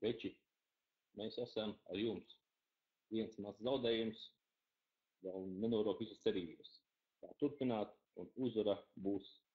Veči, mēs esam ar jums. Viens mazs zaudējums vēl nenoroka visas cerības. Tā turpināt un uzvara būs